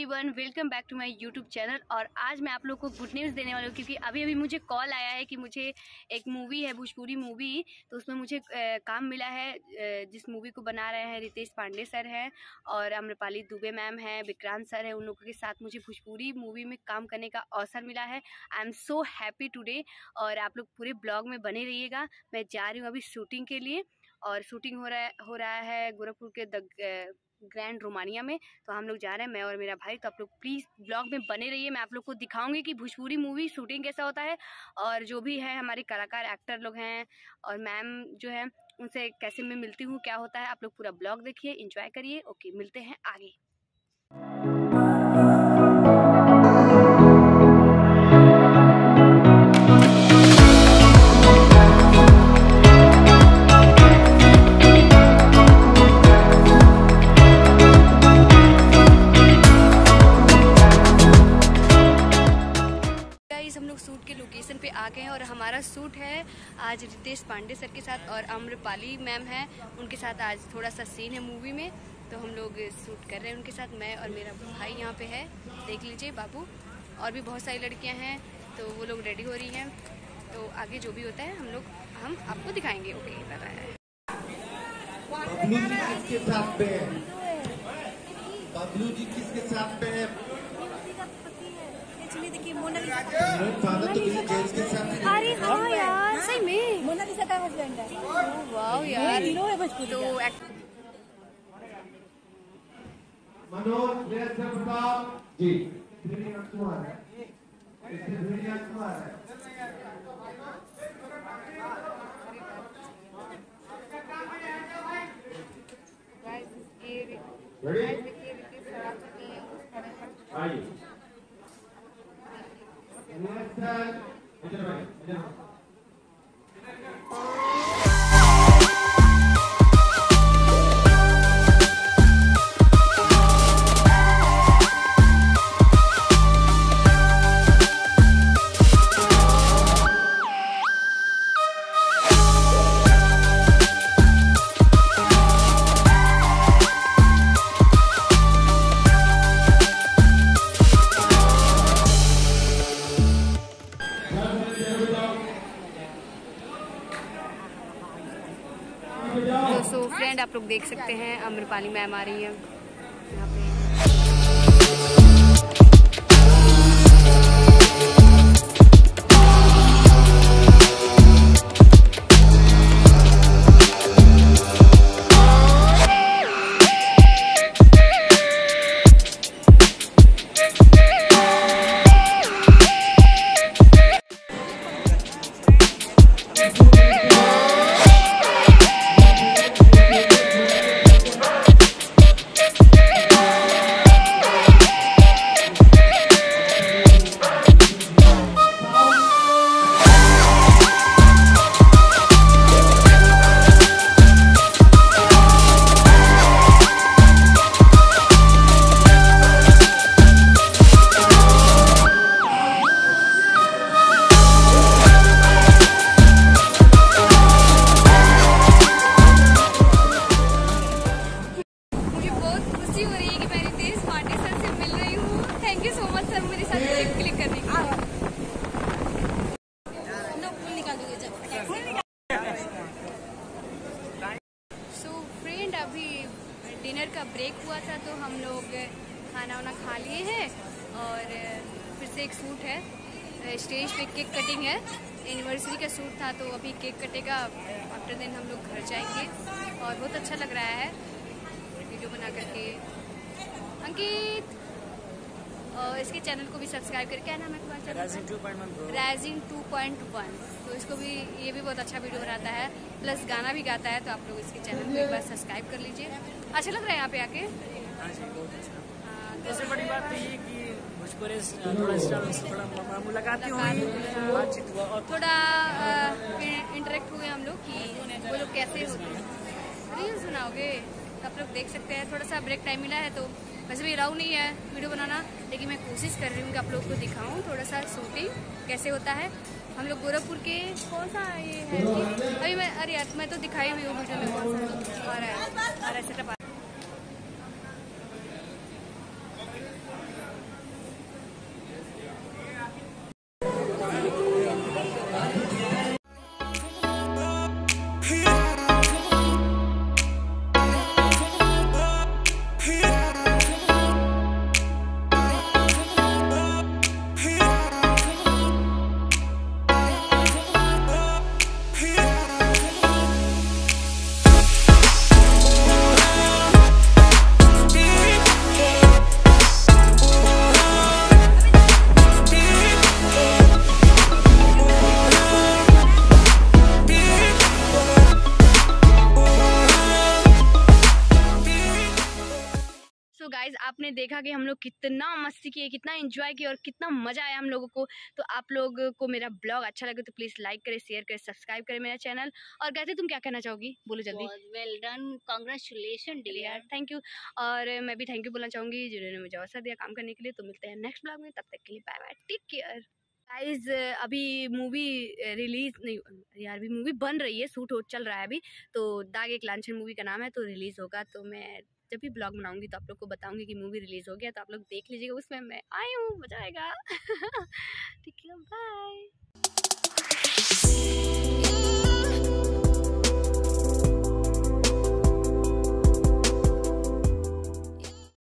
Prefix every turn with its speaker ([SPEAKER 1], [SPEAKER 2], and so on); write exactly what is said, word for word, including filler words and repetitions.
[SPEAKER 1] Everyone, welcome back to my YouTube channel. और आज मैं आप लोगों को गुड न्यूज़ देने वाली हूँ, क्योंकि अभी अभी मुझे कॉल आया है कि मुझे एक मूवी है, भोजपुरी मूवी, तो उसमें मुझे आ, काम मिला है। आ, जिस मूवी को बना रहे हैं रितेश पांडे सर हैं और अम्रपाली दुबे मैम हैं, विक्रांत सर हैं। उन लोगों के साथ मुझे भोजपुरी मूवी में काम करने का अवसर मिला है। I am so happy today. और आप लोग पूरे ब्लॉग में बने रहिएगा। मैं जा रही हूँ अभी शूटिंग के लिए, और शूटिंग हो रहा है हो रहा है गोरखपुर के द ग्रैंड रोमानिया में। तो हम लोग जा रहे हैं, मैं और मेरा भाई। तो आप लोग प्लीज़ ब्लॉग में बने रहिए। मैं आप लोग को दिखाऊंगी कि भोजपुरी मूवी शूटिंग कैसा होता है, और जो भी है हमारे कलाकार एक्टर लोग हैं और मैम जो है उनसे कैसे मैं मिलती हूँ, क्या होता है। आप लोग पूरा ब्लॉग देखिए, एंजॉय करिए। ओके, मिलते हैं आगे। हम लोग शूट के लोकेशन पे आ गए हैं, और हमारा शूट है आज रितेश पांडे सर के साथ और अम्रपाली मैम हैं, उनके साथ आज थोड़ा सा सीन है मूवी में। तो हम लोग शूट कर रहे हैं उनके साथ। मैं और मेरा भाई यहाँ पे है, देख लीजिए बाबू। और भी बहुत सारी लड़कियाँ हैं, तो वो लोग रेडी हो रही हैं। तो आगे जो भी होता है हम लोग हम आपको दिखाएंगे। Okay, bye.
[SPEAKER 2] बबलू जी किसके साथ पे है?
[SPEAKER 3] देखिए मोनालिसा
[SPEAKER 2] के साथ।
[SPEAKER 1] अरे हाँ यार, सही में
[SPEAKER 3] मोनालिसा का हस्बैंड है।
[SPEAKER 1] वाह यार,
[SPEAKER 3] हीरो है भोजपुरी
[SPEAKER 1] तो
[SPEAKER 2] मनोज जी कुमार है। आइए
[SPEAKER 1] तो सो फ्रेंड, आप लोग देख सकते हैं अम्रपाली मैम आ रही है यहाँ पे। अभी डिनर का ब्रेक हुआ था, तो हम लोग खाना वाना खा लिए हैं, और फिर से एक शूट है, स्टेज पे केक कटिंग है। एनिवर्सरी का शूट था, तो अभी केक कटेगा। आफ्टर देन हम लोग घर जाएंगे, और बहुत अच्छा लग रहा है वीडियो बना करके। अंकित, और इसके चैनल को भी सब्सक्राइब करके, क्या नाम है तुम्हारा channel? Rising two point one. Rising two point one. तो इसको भी, ये भी बहुत अच्छा वीडियो बनाता है, प्लस गाना भी गाता है। तो आप लोग इसके चैनल को एक बार सब्सक्राइब कर लीजिए। अच्छा लग रहा है यहाँ पे आके।
[SPEAKER 4] हाँ जी, बहुत अच्छा। सबसे बड़ी बात तो ये कि भोजपुरी थोड़ा थोड़ा मुलाकात हुई, बातचीत हुआ, और
[SPEAKER 1] थोड़ा इंटरेक्ट हुए हम लोग कि वो लोग कैसे होते हैं। रील्स बनाओगे तो आप लोग देख सकते हैं। थोड़ा सा ब्रेक टाइम मिला है, तो वैसे भी राउ नहीं है वीडियो बनाना, लेकिन मैं कोशिश कर रही हूँ कि आप लोग को दिखाऊँ थोड़ा सा शूटिंग कैसे होता है। हम लोग गोरखपुर के कौन सा ये है अभी मैं, अरे यार मैं तो दिखाई हुई हूँ वीडियो में कौन सा आ रहा है, आ रहा है सेटअप। देखा कि हम लोग कितना मस्ती किए, कितना एंजॉय किए और कितना मज़ा आया हम लोगों को। तो आप लोग को मेरा ब्लॉग अच्छा लगे तो प्लीज़ लाइक करें, शेयर करें, सब्सक्राइब करें मेरा चैनल। और कहते तुम क्या कहना चाहोगी, बोलो जल्दी।
[SPEAKER 3] Well done, congratulation dear.
[SPEAKER 1] Thank you. और मैं भी थैंक यू बोलना चाहूँगी जिन्होंने मुझे अवसर दिया काम करने के लिए। तो मिलते हैं नेक्स्ट ब्लॉग में, तब तक के लिए bye bye, take care guys. अभी मूवी रिलीज नहीं यार, अभी मूवी बन रही है, शूट हो चल रहा है अभी। तो दाग एक लांछन मूवी का नाम है, तो रिलीज़ होगा। तो मैं जब भी ब्लॉग बनाऊंगी तो आप लोग को बताऊंगी कि मूवी रिलीज़ हो गया, तो आप लोग देख लीजिएगा, उसमें मैं आई हूँ, मजा आएगा।